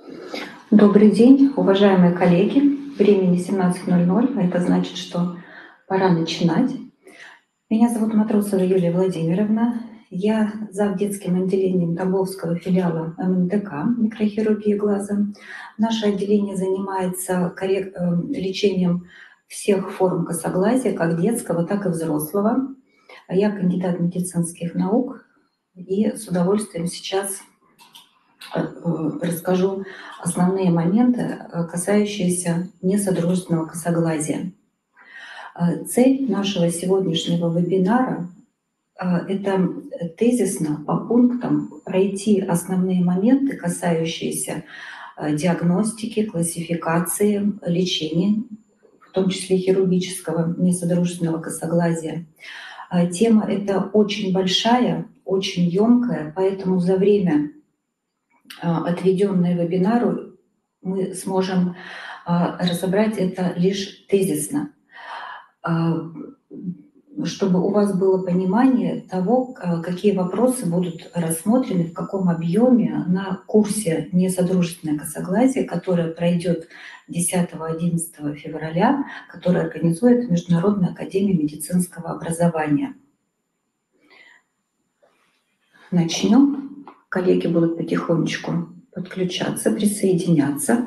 Добрый день, уважаемые коллеги. Времени 17:00, а это значит, что пора начинать. Меня зовут Матросова Юлия Владимировна. Я зав. Детским отделением Тамбовского филиала ММТК микрохирургии глаза. Наше отделение занимается лечением всех форм косоглазия, как детского, так и взрослого. Я кандидат медицинских наук и с удовольствием сейчас расскажу основные моменты, касающиеся несодружественного косоглазия. Цель нашего сегодняшнего вебинара это тезисно по пунктам пройти основные моменты, касающиеся диагностики, классификации, лечения, в том числе хирургического несодружественного косоглазия. Тема эта очень большая, очень емкая, поэтому за время, отведенное вебинару, мы сможем разобрать это лишь тезисно, чтобы у вас было понимание того, какие вопросы будут рассмотрены, в каком объеме на курсе «Несодружественное косоглазие», который пройдет 10-11 февраля, который организует Международная академия медицинского образования. Начнем. Коллеги будут потихонечку подключаться, присоединяться.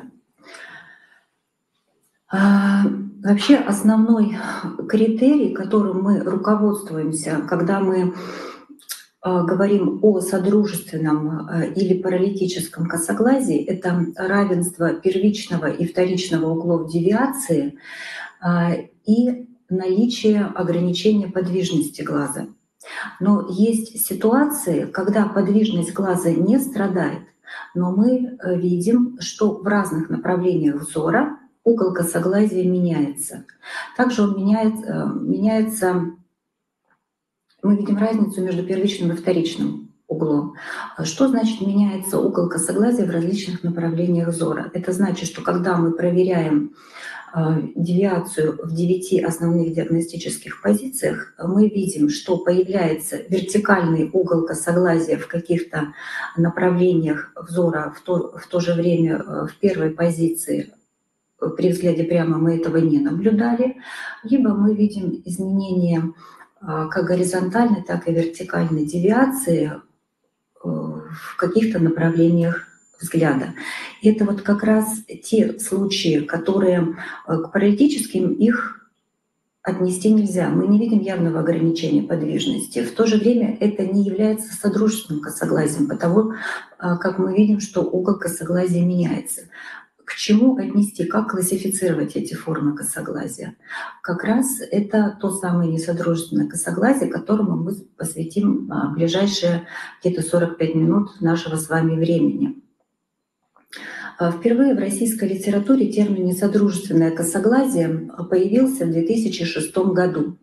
Вообще основной критерий, которым мы руководствуемся, когда мы говорим о содружественном или паралитическом косоглазии, это равенство первичного и вторичного углов девиации и наличие ограничения подвижности глаза. Но есть ситуации, когда подвижность глаза не страдает, но мы видим, что в разных направлениях взора угол косоглазия меняется. Также он меняется, мы видим разницу между первичным и вторичным углом. Что значит меняется угол косоглазия в различных направлениях взора? Это значит, что когда мы проверяем девиацию в 9 основных диагностических позициях, мы видим, что появляется вертикальный угол косоглазия в каких-то направлениях взора, в то же время в первой позиции при взгляде прямо мы этого не наблюдали, либо мы видим изменения как горизонтальной, так и вертикальной девиации в каких-то направлениях взгляда. И это вот как раз те случаи, которые к паралитическим их отнести нельзя. Мы не видим явного ограничения подвижности. В то же время это не является содружественным косоглазием, потому как мы видим, что угол косоглазия меняется. К чему отнести, как классифицировать эти формы косоглазия? Как раз это то самое несодружественное косоглазие, которому мы посвятим ближайшие где-то 45 минут нашего с вами времени. Впервые в российской литературе термин «несодружественное косоглазие» появился в 2006 году.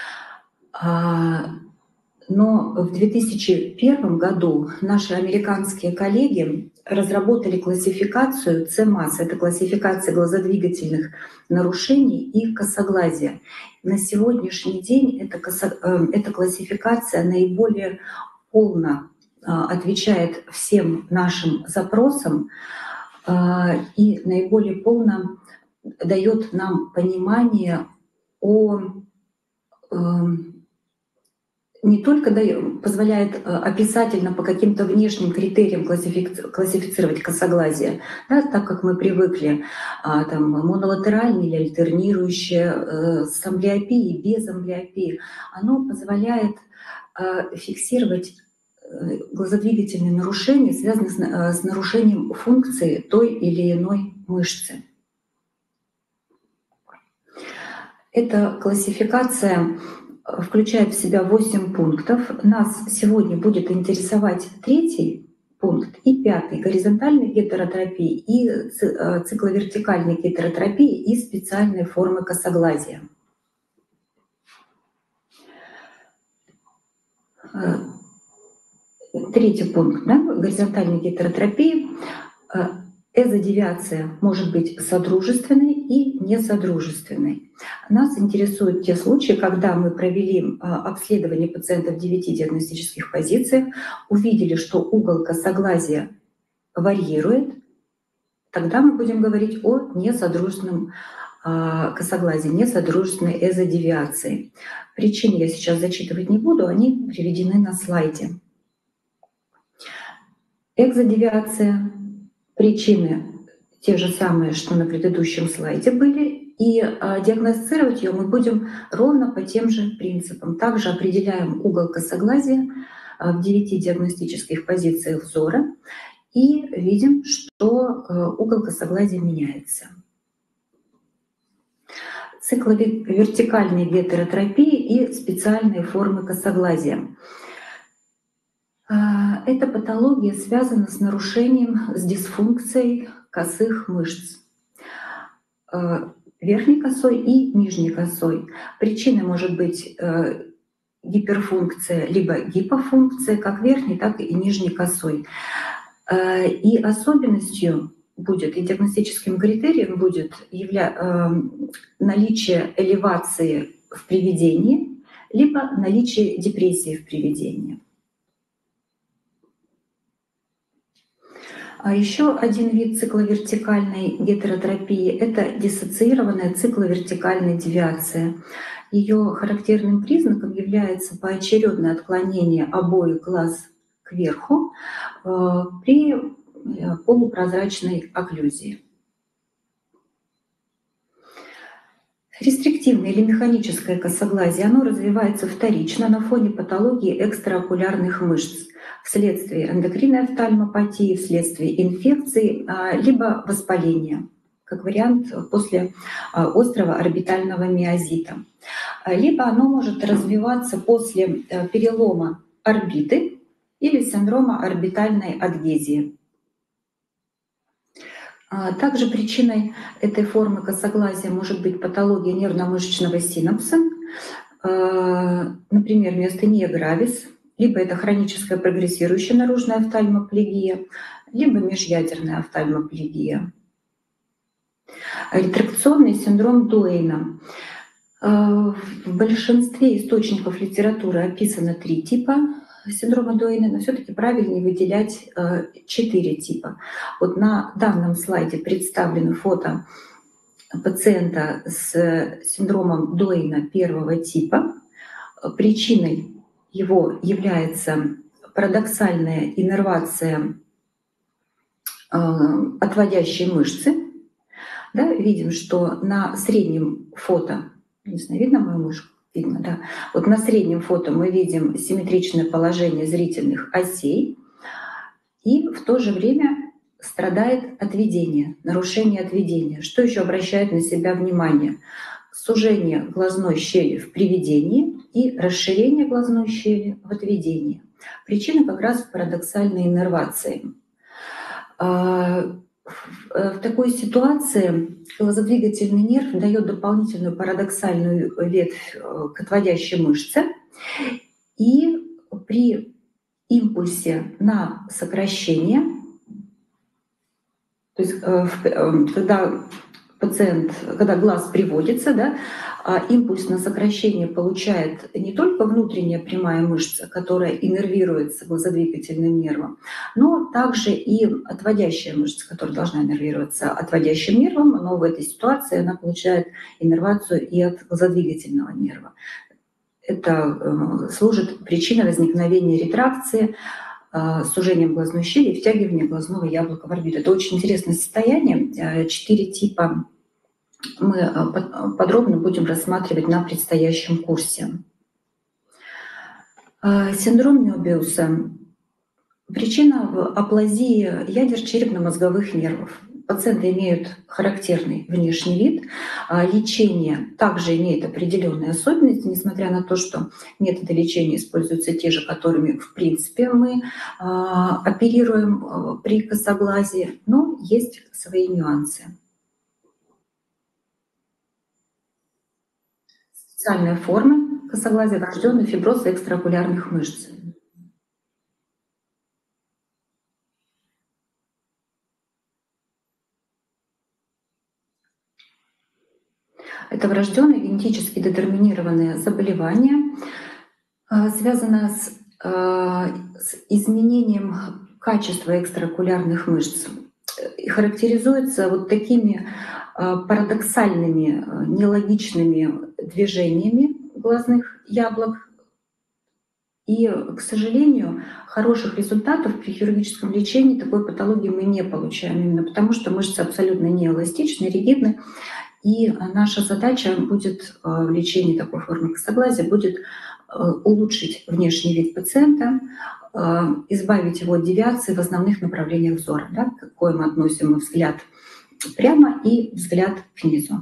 Но в 2001 году наши американские коллеги разработали классификацию CMAS, это классификация глазодвигательных нарушений и косоглазия. На сегодняшний день эта классификация наиболее полно отвечает всем нашим запросам и наиболее полно дает нам понимание не только позволяет описательно по каким-то внешним критериям классифицировать косоглазие, да, так как мы привыкли, там, монолатеральное или альтернирующее, с амблиопией, без амблиопии, оно позволяет фиксировать глазодвигательные нарушения, связанные с нарушением функции той или иной мышцы. Эта классификация включает в себя 8 пунктов. Нас сегодня будет интересовать 3 пункт и 5 — горизонтальной гетеротропии, и цикловертикальной гетеротропии, и специальные формы косоглазия. Третий пункт, да, горизонтальной гетеротропии. Эзодевиация может быть содружественной и несодружественной. Нас интересуют те случаи, когда мы провели обследование пациента в 9 диагностических позициях, увидели, что угол косоглазия варьирует, тогда мы будем говорить о несодружественном косоглазии, несодружественной эзодевиации. Причины я сейчас зачитывать не буду, они приведены на слайде. Экзодевиация, причины те же самые, что на предыдущем слайде были, и диагностировать ее мы будем ровно по тем же принципам. Также определяем угол косоглазия в 9 диагностических позициях взора и видим, что угол косоглазия меняется. Цикловертикальной гетеротропии и специальные формы косоглазия. Эта патология связана с нарушением, с дисфункцией косых мышц, верхней косой и нижней косой. Причиной может быть гиперфункция либо гипофункция, как верхней, так и нижней косой. И особенностью будет, и диагностическим критерием будет наличие элевации в приведении, либо наличие депрессии в приведении. А еще один вид цикловертикальной гетеротропии — это диссоциированная цикловертикальная девиация. Ее характерным признаком является поочередное отклонение обоих глаз кверху при полупрозрачной окклюзии. Рестриктивное или механическое косоглазие, оно развивается вторично на фоне патологии экстраокулярных мышц вследствие эндокринной офтальмопатии, вследствие инфекции, либо воспаления, как вариант после острого орбитального миозита. Либо оно может развиваться после перелома орбиты или синдрома орбитальной адгезии. Также причиной этой формы косоглазия может быть патология нервно-мышечного синапса, например, миостения гравис, либо это хроническая прогрессирующая наружная офтальмоплегия, либо межъядерная офтальмоплегия. Ретракционный синдром Дуэйна. В большинстве источников литературы описано 3 типа синдрома Дуэйна, но все-таки правильнее выделять 4 типа. Вот на данном слайде представлены фото пациента с синдромом Дуэйна первого типа. Причиной его является парадоксальная иннервация отводящей мышцы. Да, видим, что на среднем фото, не знаю, видно мою мышку? Видно, да. Вот на среднем фото мы видим симметричное положение зрительных осей, и в то же время страдает отведение, нарушение отведения. Что еще обращает на себя внимание? Сужение глазной щели в приведении и расширение глазной щели в отведении. Причина как раз в парадоксальной иннервации. В такой ситуации глазодвигательный нерв дает дополнительную парадоксальную ветвь к отводящей мышце, и при импульсе на сокращение, то есть когда глаз приводится, да, импульс на сокращение получает не только внутренняя прямая мышца, которая иннервируется глазодвигательным нервом, но также и отводящая мышца, которая должна иннервироваться отводящим нервом, но в этой ситуации она получает иннервацию и от глазодвигательного нерва. Это служит причиной возникновения ретракции, сужением глазной щели и втягиванием глазного яблока в орбиту. Это очень интересное состояние. 4 типа мы подробно будем рассматривать на предстоящем курсе. Синдром Мёбиуса. Причина в аплазии ядер черепно-мозговых нервов. Пациенты имеют характерный внешний вид. Лечение также имеет определенные особенности, несмотря на то, что методы лечения используются те же, которыми, в принципе, мы оперируем при косоглазии, но есть свои нюансы. Специальные формы косоглазия — врожденный фиброз экстраокулярных мышц. Это врожденное генетически детерминированное заболевание, связано с изменением качества экстраокулярных мышц. характеризуется вот такими парадоксальными, нелогичными движениями глазных яблок. И, к сожалению, хороших результатов при хирургическом лечении такой патологии мы не получаем, именно потому что мышцы абсолютно неэластичны, ригидны. И наша задача будет в лечении такой формы косоглазия будет улучшить внешний вид пациента, избавить его от девиации в основных направлениях взора, да, к коим мы относим взгляд прямо и взгляд к низу.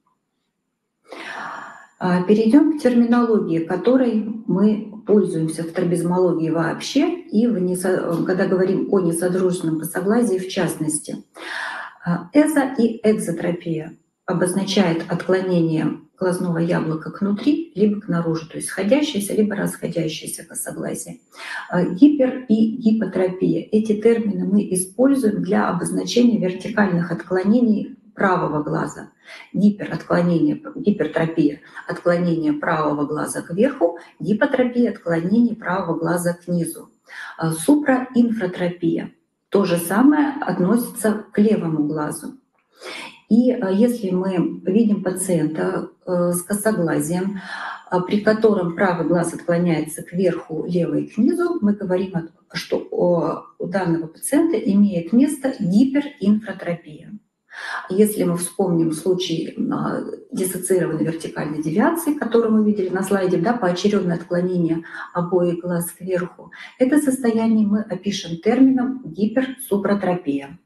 Перейдем к терминологии, которой мы пользуемся в стробизмологии вообще и когда говорим о несодружественном косоглазии в частности. Эзо- и экзотропия обозначает отклонение глазного яблока кнутри либо к наружу, то есть сходящееся либо расходящееся косоглазие. Гипер- и гипотропия. Эти термины мы используем для обозначения вертикальных отклонений правого глаза. Гипертропия — отклонение правого глаза кверху, гипотропия — отклонение правого глаза к низу. Суpraинфратропия — то же самое относится к левому глазу. И если мы видим пациента с косоглазием, при котором правый глаз отклоняется кверху, левый к низу, мы говорим, что у данного пациента имеет место гиперинфратропия. Если мы вспомним случай диссоциированной вертикальной девиации, которую мы видели на слайде, да, поочередное отклонение обоих глаз кверху, это состояние мы опишем термином гиперсупратропия.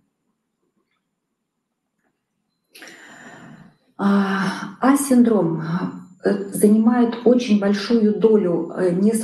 А-синдром занимает очень большую долю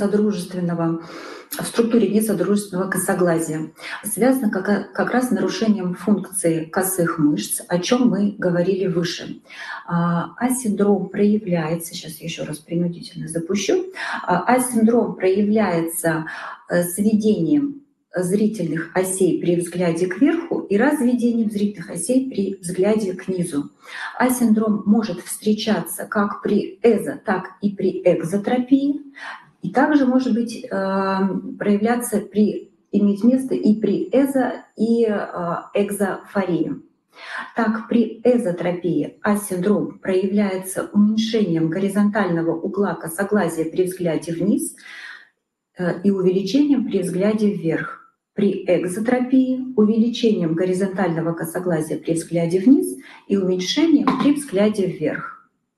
в структуре несодружественного косоглазия. Связано как раз с нарушением функции косых мышц, о чем мы говорили выше. А-синдром проявляется, сейчас я еще раз принудительно запущу, А-синдром проявляется сведением зрительных осей при взгляде кверху и разведением зрительных осей при взгляде к низу. А-синдром может встречаться как при эзо, так и при экзотропии, и также может проявляться иметь место и при эзо, и экзофории. Так, при эзотропии А-синдром проявляется уменьшением горизонтального угла косоглазия при взгляде вниз и увеличением при взгляде вверх. При экзотропии увеличением горизонтального косоглазия при взгляде вниз и уменьшением при взгляде вверх.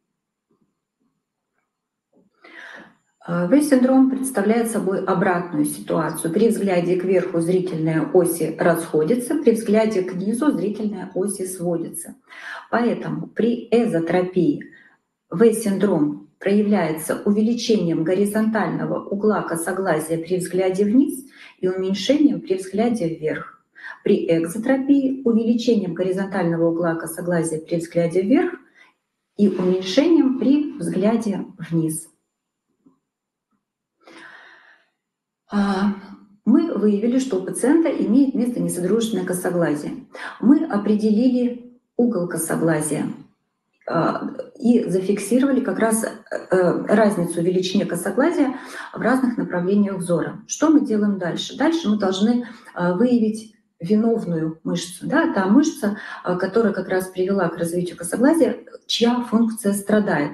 В-синдром представляет собой обратную ситуацию. При взгляде кверху зрительные оси расходятся, при взгляде к низу зрительные оси сводятся. Поэтому при эзотропии В-синдром проявляется увеличением горизонтального угла косоглазия при взгляде вниз и уменьшением при взгляде вверх. При экзотропии увеличением горизонтального угла косоглазия при взгляде вверх и уменьшением при взгляде вниз. Мы выявили, что у пациента имеет место несодружественное косоглазие. Мы определили угол косоглазия и зафиксировали как раз разницу в величине косоглазия в разных направлениях взора. Что мы делаем дальше? Дальше мы должны выявить виновную мышцу. Да? Та мышца, которая как раз привела к развитию косоглазия, чья функция страдает.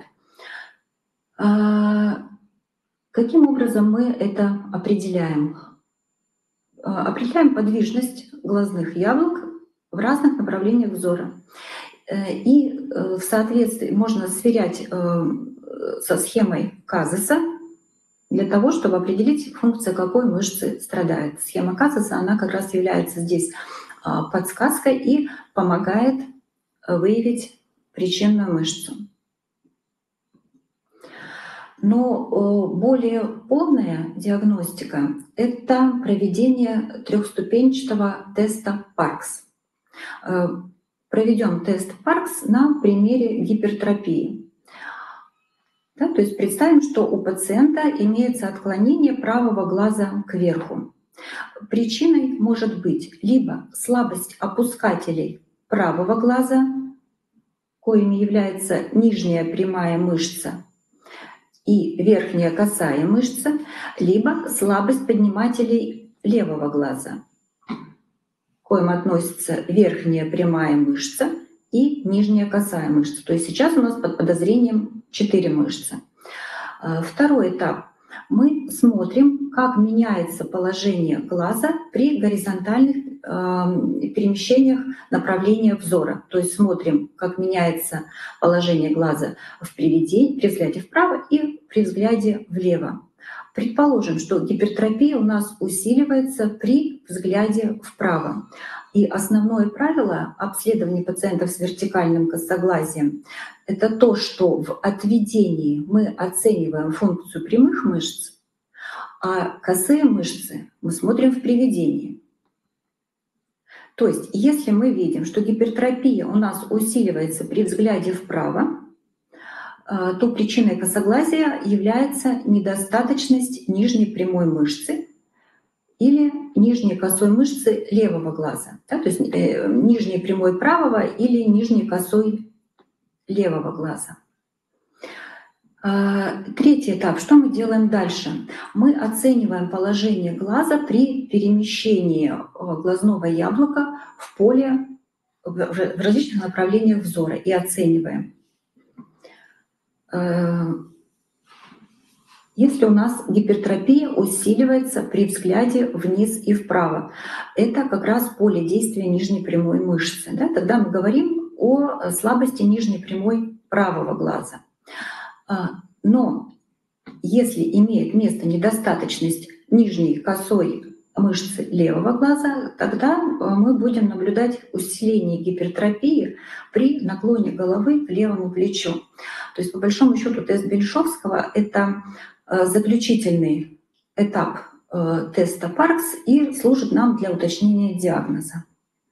Каким образом мы это определяем? Определяем подвижность глазных яблок в разных направлениях взора. И в соответствии можно сверять со схемой Казеса для того, чтобы определить, функция какой мышцы страдает. Схема Казеса, она как раз является здесь подсказкой и помогает выявить причинную мышцу. Но более полная диагностика — это проведение трехступенчатого теста Паркс. Проведем тест Паркс на примере гипертропии. Да, то есть представим, что у пациента имеется отклонение правого глаза кверху. Причиной может быть либо слабость опускателей правого глаза, коими является нижняя прямая мышца и верхняя косая мышца, либо слабость поднимателей левого глаза. коим относится верхняя прямая мышца и нижняя косая мышца. То есть сейчас у нас под подозрением 4 мышцы. Второй этап. Мы смотрим, как меняется положение глаза при горизонтальных перемещениях направления взора. То есть смотрим, как меняется положение глаза при взгляде вправо и при взгляде влево. Предположим, что гипертропия у нас усиливается при взгляде вправо. И основное правило обследования пациентов с вертикальным косоглазием — это то, что в отведении мы оцениваем функцию прямых мышц, а косые мышцы мы смотрим в приведении. То есть если мы видим, что гипертропия у нас усиливается при взгляде вправо, то причиной косоглазия является недостаточность нижней прямой мышцы или нижней косой мышцы левого глаза, да, то есть нижней прямой правого или нижней косой левого глаза. Третий этап. Что мы делаем дальше? Мы оцениваем положение глаза при перемещении глазного яблока в поле в различных направлениях взора и оцениваем. Если у нас гипертропия усиливается при взгляде вниз и вправо, это как раз поле действия нижней прямой мышцы. Да? Тогда мы говорим о слабости нижней прямой правого глаза. Но если имеет место недостаточность нижней косой мышцы левого глаза, тогда мы будем наблюдать усиление гипертропии при наклоне головы к левому плечу. То есть, по большому счету, тест Бельшовского — это заключительный этап теста ПАРКС и служит нам для уточнения диагноза.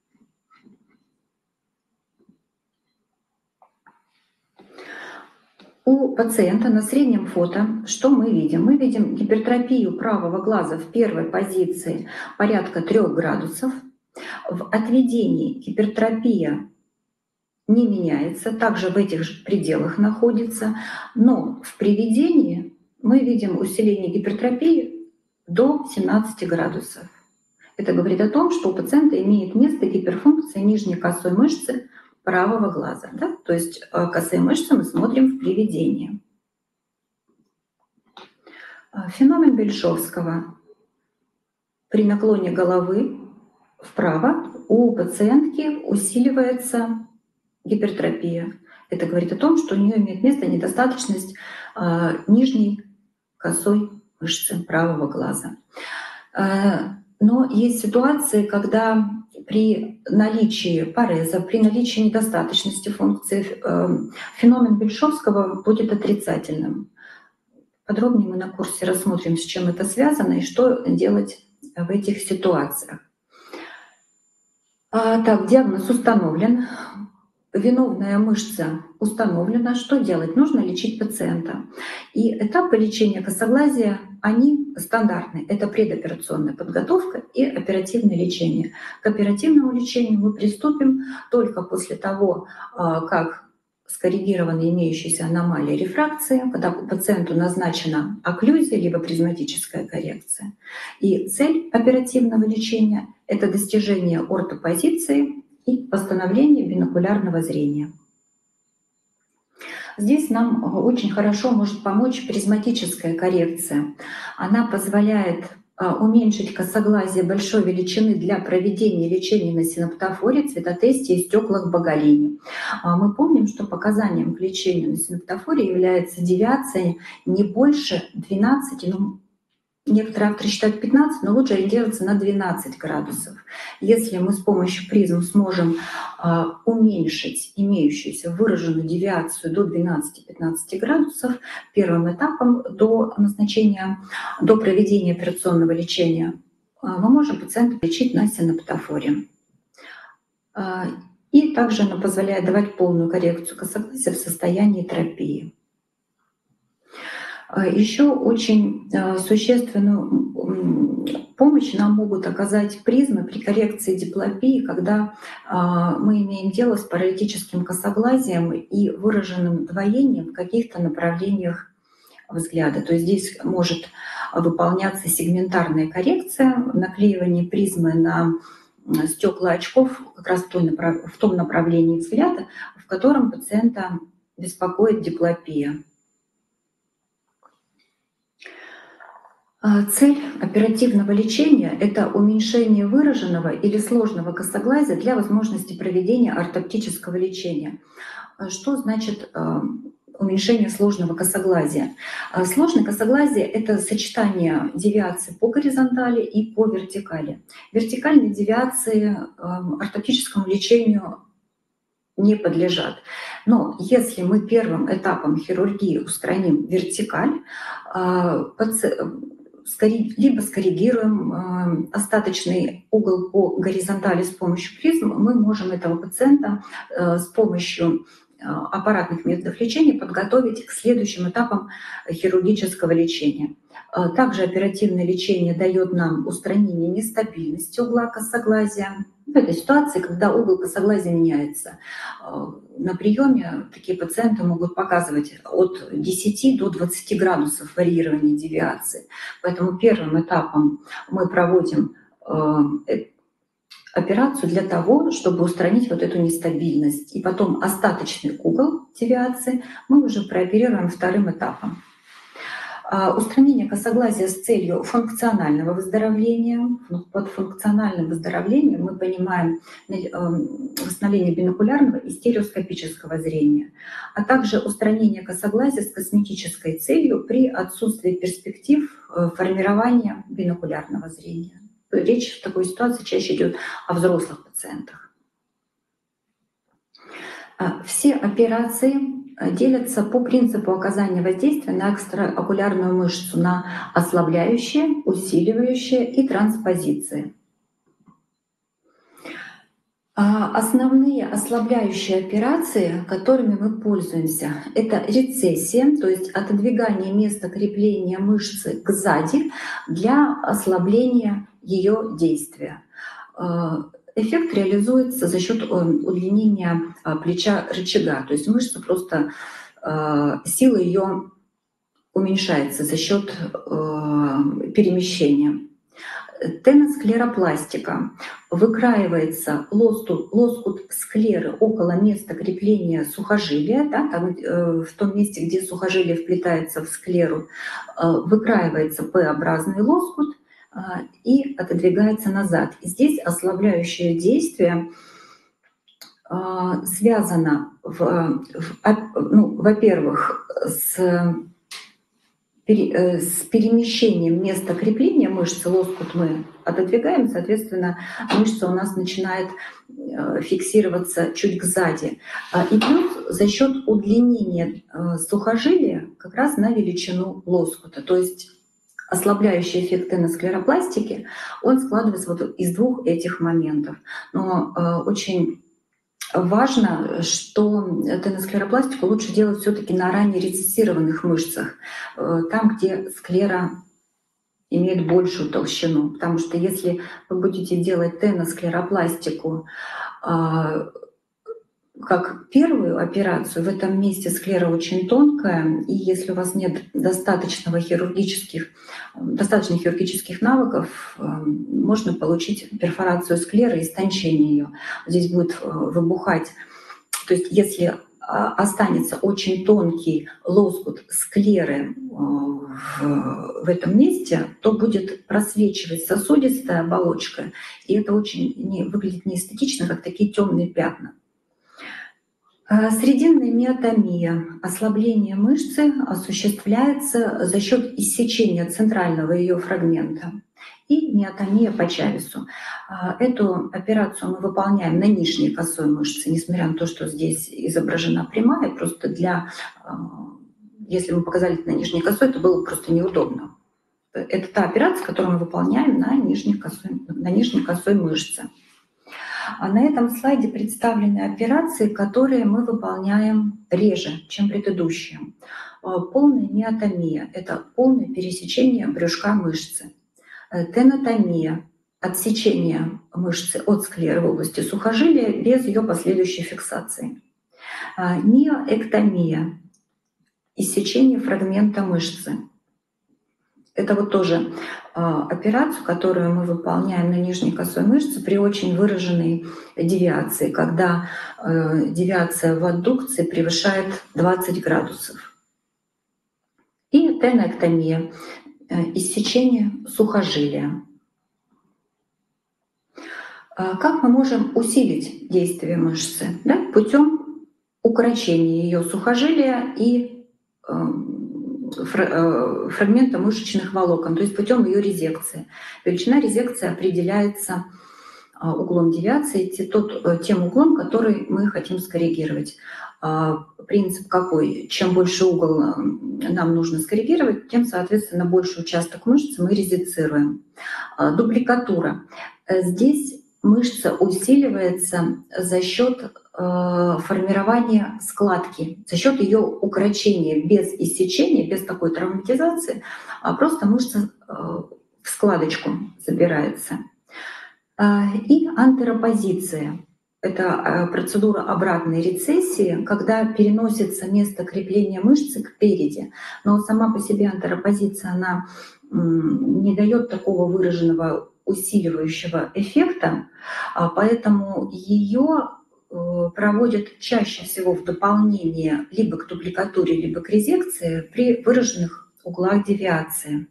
У пациента на среднем фото что мы видим? Мы видим гипертропию правого глаза в первой позиции порядка 3 градусов. В отведении гипертропия не меняется, также в этих же пределах находится, но в приведении мы видим усиление гипертропии до 17 градусов. Это говорит о том, что у пациента имеет место гиперфункция нижней косой мышцы правого глаза. Да? То есть косые мышцы мы смотрим в приведении. Феномен Бельшовского. При наклоне головы вправо у пациентки усиливается гипертропия. Это говорит о том, что у нее имеет место недостаточность нижней косой мышцы правого глаза. Но есть ситуации, когда при наличии пареза, при наличии недостаточности функции феномен Бельшовского будет отрицательным. Подробнее мы на курсе рассмотрим, с чем это связано и что делать в этих ситуациях. Так, диагноз установлен. Виновная мышца установлена. Что делать? Нужно лечить пациента. И этапы лечения косоглазия, они стандартные. Это предоперационная подготовка и оперативное лечение. К оперативному лечению мы приступим только после того, как скоррегированы имеющиеся аномалии рефракции, когда пациенту назначена окклюзия либо призматическая коррекция. И цель оперативного лечения — это достижение ортопозиции и восстановление бинокулярного зрения. Здесь нам очень хорошо может помочь призматическая коррекция. Она позволяет уменьшить косоглазие большой величины для проведения лечения на синоптофоре, цветотесте и стеклах Боголини. Мы помним, что показанием к лечению на синоптофоре является девиация не больше 12, некоторые авторы считают 15, но лучше ориентироваться на 12 градусов. Если мы с помощью призм сможем уменьшить имеющуюся выраженную девиацию до 12-15 градусов, первым этапом до назначения, до проведения операционного лечения, мы можем пациента лечить на синоптофоре. И также она позволяет давать полную коррекцию косоглазия в состоянии тропии. Еще очень существенную помощь нам могут оказать призмы при коррекции диплопии, когда мы имеем дело с паралитическим косоглазием и выраженным двоением в каких-то направлениях взгляда. То есть здесь может выполняться сегментарная коррекция, наклеивание призмы на стекла очков как раз в том направлении взгляда, в котором пациента беспокоит диплопия. Цель оперативного лечения — это уменьшение выраженного или сложного косоглазия для возможности проведения ортоптического лечения. Что значит уменьшение сложного косоглазия? Сложное косоглазие — это сочетание девиаций по горизонтали и по вертикали. Вертикальные девиации ортоптическому лечению не подлежат. Но если мы первым этапом хирургии устраним вертикаль, либо скоррегируем остаточный угол по горизонтали с помощью призм, мы можем этого пациента с помощью аппаратных методов лечения подготовить к следующим этапам хирургического лечения. Также оперативное лечение дает нам устранение нестабильности угла косоглазия. В этой ситуации, когда угол косоглазия меняется, на приеме такие пациенты могут показывать от 10 до 20 градусов варьирования девиации. Поэтому первым этапом мы проводим операцию для того, чтобы устранить вот эту нестабильность. И потом остаточный угол девиации мы уже прооперируем вторым этапом. Устранение косоглазия с целью функционального выздоровления. Под функциональным выздоровлением мы понимаем восстановление бинокулярного и стереоскопического зрения, а также устранение косоглазия с косметической целью при отсутствии перспектив формирования бинокулярного зрения. Речь в такой ситуации чаще идет о взрослых пациентах. Все операции делятся по принципу оказания воздействия на экстраокулярную мышцу, на ослабляющие, усиливающие и транспозиции. Основные ослабляющие операции, которыми мы пользуемся, это рецессия, то есть отодвигание места крепления мышцы кзади для ослабления ее действия. Эффект реализуется за счет удлинения плеча рычага, то есть мышца просто, сила ее уменьшается за счет перемещения. Теносклеропластика. Выкраивается лоскут склеры около места крепления сухожилия, да, там, в том месте, где сухожилие вплетается в склеру, выкраивается П-образный лоскут и отодвигается назад. И здесь ослабляющее действие связано, во-первых, с перемещением места крепления мышцы, лоскут мы отодвигаем, соответственно, мышца у нас начинает фиксироваться чуть сзади. И плюс за счет удлинения сухожилия как раз на величину лоскута. То есть ослабляющий эффект теносклеропластики, он складывается вот из двух этих моментов. Но очень важно, что теносклеропластику лучше делать все-таки на ранее рецессированных мышцах, там, где склера имеет большую толщину. Потому что если вы будете делать теносклеропластику как первую операцию, в этом месте склера очень тонкая, и если у вас нет достаточных хирургических навыков, можно получить перфорацию склеры и истончение ее. Здесь будет выбухать. То есть если останется очень тонкий лоскут склеры в этом месте, то будет просвечивать сосудистая оболочка, и это очень выглядит неэстетично, как такие темные пятна. Срединная миотомия. Ослабление мышцы осуществляется за счет иссечения центрального ее фрагмента. И миотомия по Чавесу. Эту операцию мы выполняем на нижней косой мышце, несмотря на то, что здесь изображена прямая, просто если мы показали это на нижней косой, это было просто неудобно. Это та операция, которую мы выполняем на нижней косой мышце. А на этом слайде представлены операции, которые мы выполняем реже, чем предыдущие. Полная миотомия — это полное пересечение брюшка мышцы. Тенотомия — отсечение мышцы от склеры в области сухожилия без ее последующей фиксации. Миоэктомия — иссечение фрагмента мышцы. Это вот тоже операцию, которую мы выполняем на нижней косой мышце при очень выраженной девиации, когда девиация в аддукции превышает 20 градусов. И тенэктомия, иссечение сухожилия. Как мы можем усилить действие мышцы? Да? Путем укорочения ее сухожилия и фрагмента мышечных волокон, то есть путем ее резекции. Величина резекции определяется углом девиации, тем углом, который мы хотим скоррегировать. Принцип какой? Чем больше угол нам нужно скоррегировать, тем, соответственно, больше участок мышцы мы резецируем. Дубликатура. Здесь мышца усиливается за счет формирования складки, за счет ее укорочения без иссечения, без такой травматизации, а просто мышца в складочку забирается. И антеропозиция. Это процедура обратной рецессии, когда переносится место крепления мышцы кпереди. Но сама по себе антеропозиция, она не дает такого выраженного усиливающего эффекта, поэтому ее проводят чаще всего в дополнение либо к дубликатуре, либо к резекции при выраженных углах девиации.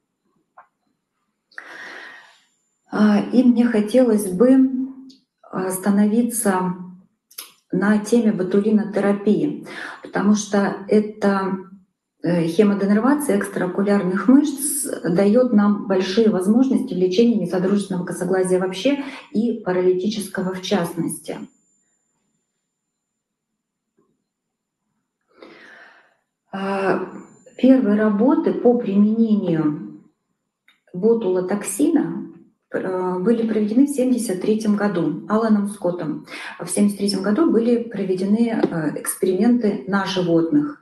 И мне хотелось бы остановиться на теме ботулинотерапии, потому что это хемоденервация экстраокулярных мышц дает нам большие возможности в лечении несодружественного косоглазия вообще и паралитического в частности. Первые работы по применению ботулотоксина были проведены в 1973 году Аланом Скоттом. В 1973 году были проведены эксперименты на животных.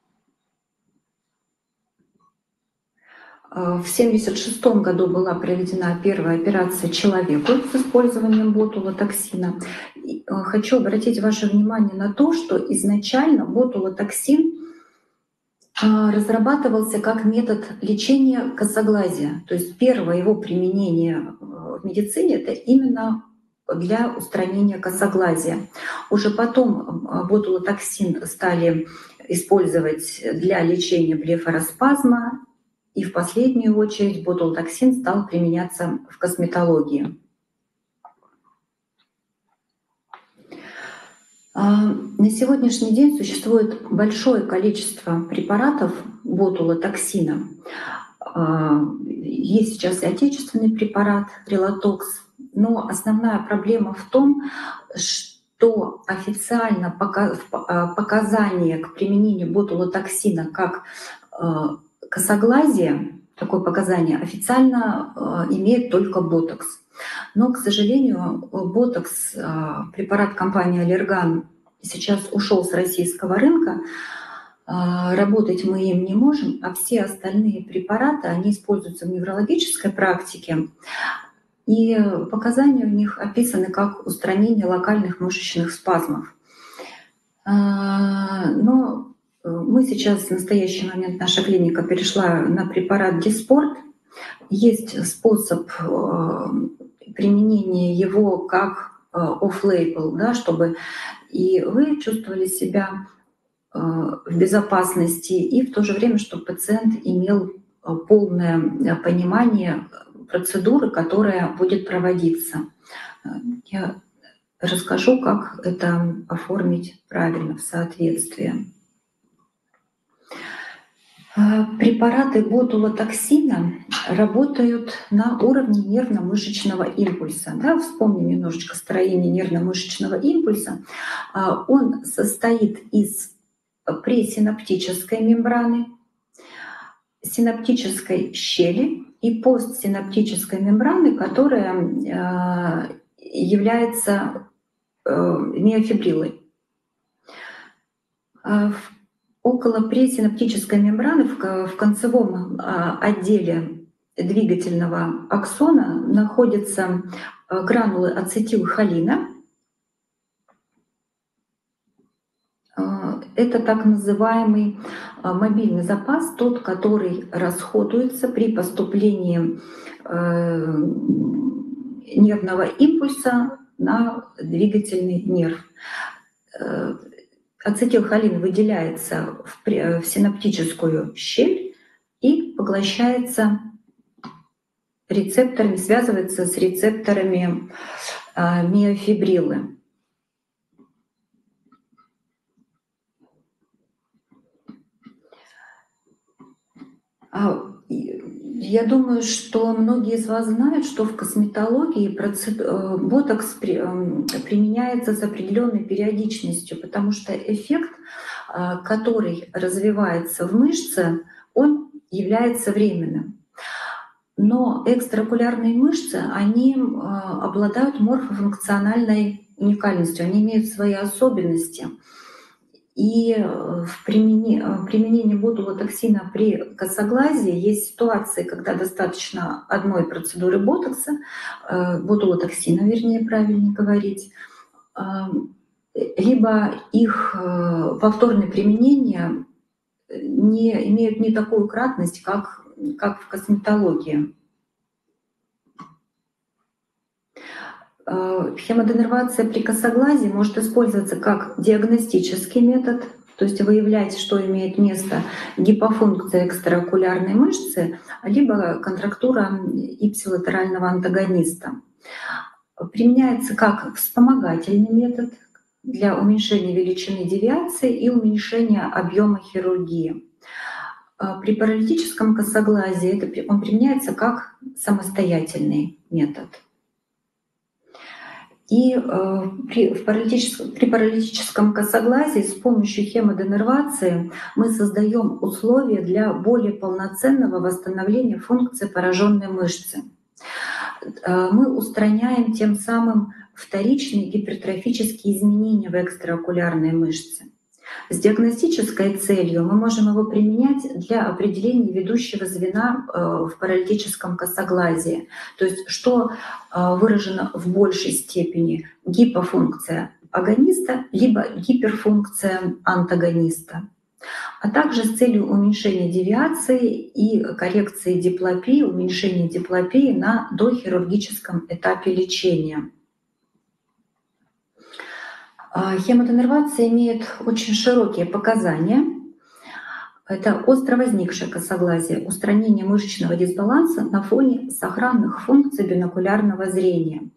В 1976 году была проведена первая операция человеку с использованием ботулотоксина. Хочу обратить ваше внимание на то, что изначально ботулотоксин разрабатывался как метод лечения косоглазия. То есть первое его применение в медицине — это именно для устранения косоглазия. Уже потом ботулотоксин стали использовать для лечения блефароспазма, и в последнюю очередь ботулотоксин стал применяться в косметологии. На сегодняшний день существует большое количество препаратов ботулотоксина. Есть сейчас и отечественный препарат Релатокс, но основная проблема в том, что официально показания к применению ботулотоксина как косоглазие, такое показание официально имеет только ботокс. Но, к сожалению, ботокс, препарат компании Allergan, сейчас ушел с российского рынка. Работать мы им не можем, а все остальные препараты, они используются в неврологической практике. И показания у них описаны как устранение локальных мышечных спазмов. Но мы сейчас, в настоящий момент, наша клиника перешла на препарат Dysport. Есть способ применения его как off-label, да, чтобы и вы чувствовали себя в безопасности, и в то же время, чтобы пациент имел полное понимание процедуры, которая будет проводиться. Я расскажу, как это оформить правильно, в соответствии. Препараты ботулотоксина работают на уровне нервно-мышечного импульса. Да, вспомним немножечко строение нервно-мышечного импульса. Он состоит из пресинаптической мембраны, синаптической щели и постсинаптической мембраны, которая является миофибрилой. Около пресинаптической мембраны в концевом отделе двигательного аксона находятся гранулы ацетилхолина. это так называемый мобильный запас, тот, который расходуется при поступлении нервного импульса на двигательный нерв. Ацетилхолин выделяется в синаптическую щель и поглощается рецепторами, связывается с рецепторами миофибрилы. Я думаю, что многие из вас знают, что в косметологии ботокс применяется с определенной периодичностью, потому что эффект, который развивается в мышце, он является временным. Но экстраокулярные мышцы, они обладают морфофункциональной уникальностью, они имеют свои особенности. И в применении ботулотоксина при косоглазии есть ситуации, когда достаточно одной процедуры ботокса, ботулотоксина, вернее, правильнее говорить, либо их повторное применение не имеют не такую кратность, как в косметологии. Хемоденервация при косоглазии может использоваться как диагностический метод, то есть выявлять, что имеет место гипофункция экстраокулярной мышцы, либо контрактура ипсилатерального антагониста. Применяется как вспомогательный метод для уменьшения величины девиации и уменьшения объема хирургии. При паралитическом косоглазии он применяется как самостоятельный метод. И при паралитическом косоглазии с помощью хемоденервации мы создаем условия для более полноценного восстановления функции пораженной мышцы. Мы устраняем тем самым вторичные гипертрофические изменения в экстраокулярной мышце. С диагностической целью мы можем его применять для определения ведущего звена в паралитическом косоглазии. То есть что выражено в большей степени: гипофункция агониста либо гиперфункция антагониста. А также с целью уменьшения девиации и коррекции диплопии, уменьшения диплопии на дохирургическом этапе лечения. Хемоденервация имеет очень широкие показания. Это остро возникшее косоглазие, устранение мышечного дисбаланса на фоне сохранных функций бинокулярного зрения.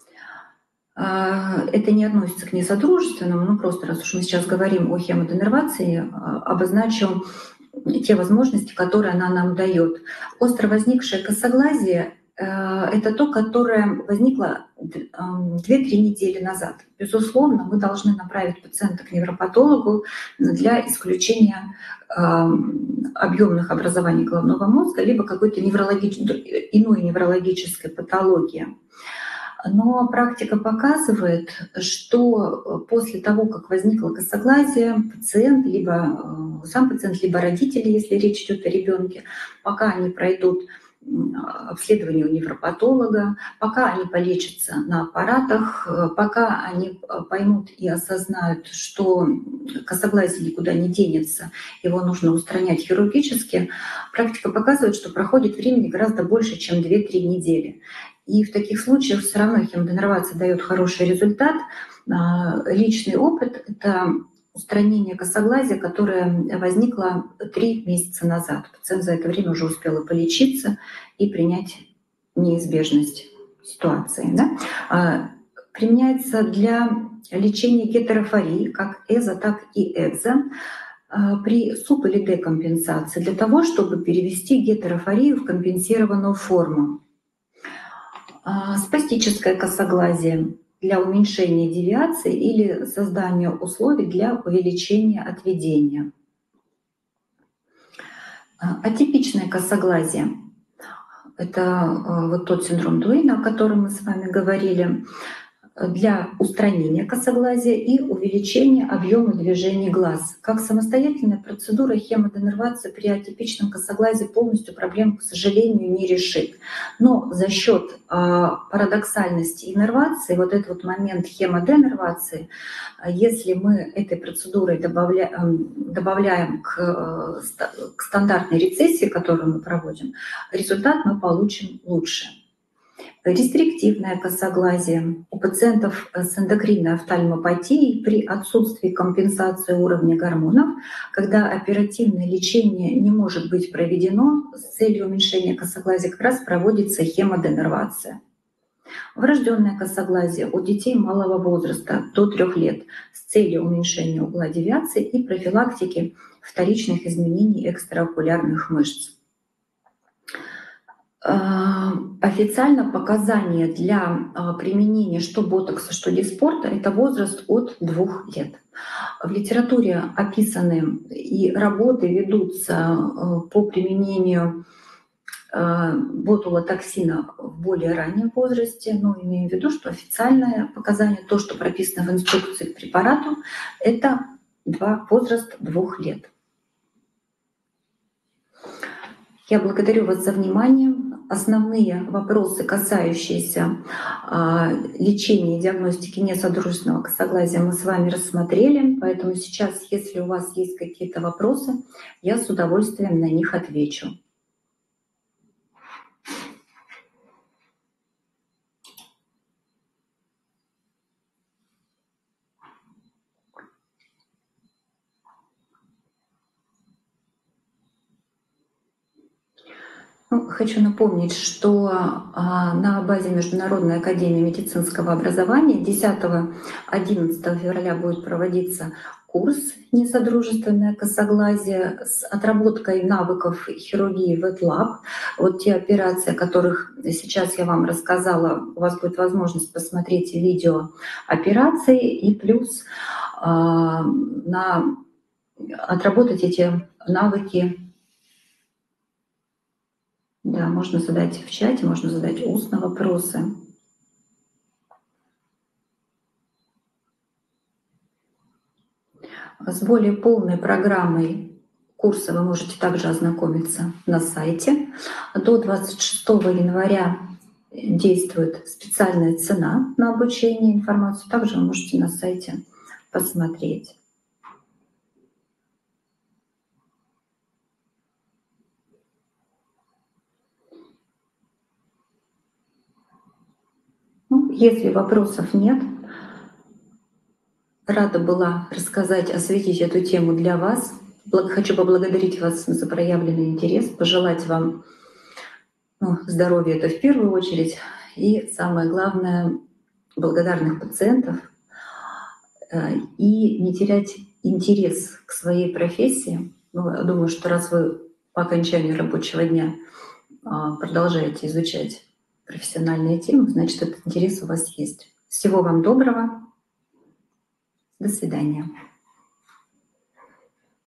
Это не относится к несодружественному, но просто раз уж мы сейчас говорим о хемоденервации, обозначу те возможности, которые она нам дает. Остро возникшее косоглазие — это то, которое возникло 2-3 недели назад. Безусловно, мы должны направить пациента к невропатологу для исключения объемных образований головного мозга либо какой-то иной неврологической патологии. Но практика показывает, что после того, как возникло косоглазие, пациент, либо сам пациент, либо родители, если речь идет о ребенке, пока они пройдут обследование у невропатолога, пока они полечатся на аппаратах, пока они поймут и осознают, что косоглазие никуда не денется, его нужно устранять хирургически, практика показывает, что проходит времени гораздо больше, чем 2-3 недели. И в таких случаях все равно хемоденервация дает хороший результат. Личный опыт — это устранение косоглазия, которое возникло 3 месяца назад. Пациент за это время уже успел полечиться и принять неизбежность ситуации. Да? Применяется для лечения гетерофории, как эзо, так и экзо, при суп- или декомпенсации, для того, чтобы перевести гетерофорию в компенсированную форму. Спастическое косоглазие для уменьшения девиации или создания условий для увеличения отведения. Атипичное косоглазие — это вот тот синдром Дуэйна, о котором мы с вами говорили. для устранения косоглазия и увеличения объема движений глаз. Как самостоятельная процедура хемоденервации при атипичном косоглазии полностью проблему, к сожалению, не решит. Но за счет парадоксальности иннервации, вот этот вот момент хемоденервации, если мы этой процедурой добавляем к стандартной рецессии, которую мы проводим, результат мы получим лучше. Рестриктивное косоглазие у пациентов с эндокринной офтальмопатией при отсутствии компенсации уровня гормонов, когда оперативное лечение не может быть проведено с целью уменьшения косоглазия, как раз проводится хемоденервация. Врожденное косоглазие у детей малого возраста до 3 лет с целью уменьшения угла девиации и профилактики вторичных изменений экстраокулярных мышц. Официально показания для применения что ботокса, что диспорта — это возраст от 2 лет. В литературе описаны и работы ведутся по применению ботулотоксина в более раннем возрасте, но имею в виду, что официальное показание, то, что прописано в инструкции к препарату, это возраст 2 лет. Я благодарю вас за внимание. Основные вопросы, касающиеся лечения и диагностики несодружественного косоглазия, мы с вами рассмотрели. Поэтому сейчас, если у вас есть какие-то вопросы, я с удовольствием на них отвечу. Хочу напомнить, что на базе Международной академии медицинского образования 10-11 февраля будет проводиться курс «Несодружественное косоглазие» с отработкой навыков хирургии Wet Lab. Вот те операции, о которых сейчас я вам рассказала, у вас будет возможность посмотреть видео операции и плюс отработать эти навыки. Да, можно задать в чате, можно задать устно вопросы. С более полной программой курса вы можете также ознакомиться на сайте. До 26 января действует специальная цена на обучение, информацию также вы можете на сайте посмотреть. Если вопросов нет, рада была рассказать, осветить эту тему для вас. Хочу поблагодарить вас за проявленный интерес, пожелать вам здоровья, это в первую очередь, и самое главное, благодарных пациентов, и не терять интерес к своей профессии. Я думаю, что раз вы по окончанию рабочего дня продолжаете изучать профессиональные темы, значит, этот интерес у вас есть. Всего вам доброго. До свидания.